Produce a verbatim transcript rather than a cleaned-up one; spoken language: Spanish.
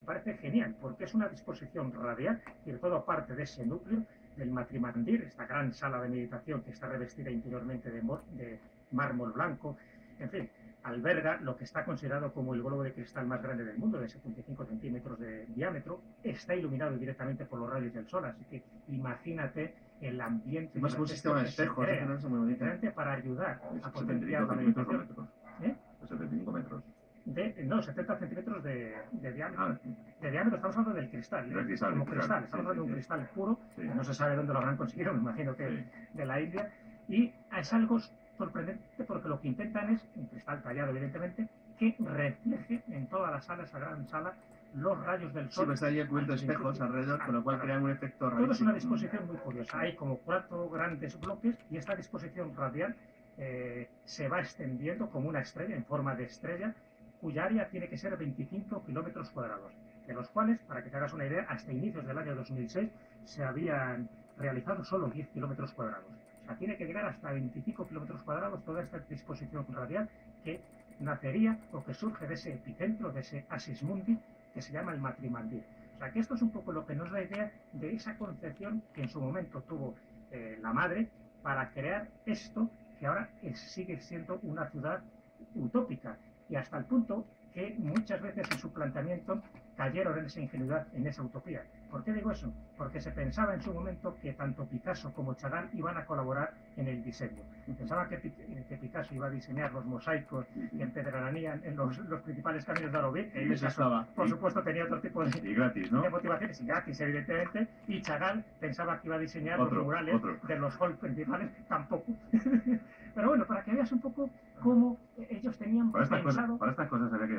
parece genial, porque es una disposición radial, y todo parte de ese núcleo del Matrimandir, esta gran sala de meditación que está revestida interiormente de, de mármol blanco. En fin, alberga lo que está considerado como el globo de cristal más grande del mundo, de setenta y cinco centímetros de diámetro. Está iluminado directamente por los rayos del sol, así que imagínate el ambiente. Más como un sistema de espejos, crea, no es muy bonito, para ayudar a potenciar la meditación. ¿Eh? setenta y cinco metros. De, no, setenta centímetros de, de diámetro. Ah, de diámetro, estamos hablando del cristal, ¿eh? cristal Como cristal, cristal, estamos sí, hablando sí, de un sí. cristal puro, Sí. No se sabe dónde lo habrán conseguido, me imagino que sí. de la India, y es algo sorprendente porque lo que intentan es, un cristal tallado evidentemente, que refleje en toda la sala, esa gran sala, los rayos del sol. Sí, pues ahí cubierto espejos alrededor, con lo cual crean un efecto rarísimo. Todo es una disposición muy curiosa. Hay como cuatro grandes bloques y esta disposición radial eh, se va extendiendo como una estrella, en forma de estrella, cuya área tiene que ser veinticinco kilómetros cuadrados, de los cuales, para que te hagas una idea, hasta inicios del año dos mil seis se habían realizado solo diez kilómetros cuadrados. O sea, tiene que llegar hasta veinticinco kilómetros cuadrados toda esta disposición radial que nacería o que surge de ese epicentro, de ese Axis Mundi, que se llama el Matrimandir. O sea, que esto es un poco lo que nos da idea de esa concepción que en su momento tuvo eh, la madre para crear esto que ahora es, sigue siendo una ciudad utópica, y hasta el punto que muchas veces en su planteamiento cayeron en esa ingenuidad, en esa utopía. ¿Por qué digo eso? Porque se pensaba en su momento que tanto Picasso como Chagall iban a colaborar en el diseño. Pensaban que, que Picasso iba a diseñar los mosaicos que empedrarían en los, los principales caminos de Aroville, que Picasso, por supuesto, tenía otro tipo de, y gratis, ¿no? de motivaciones, y gratis, evidentemente, y Chagall pensaba que iba a diseñar otro, los murales otro. de los halls principales, tampoco. Pero bueno, para que veas un poco cómo ellos tenían para estas pensado... Cosas, para estas cosas había que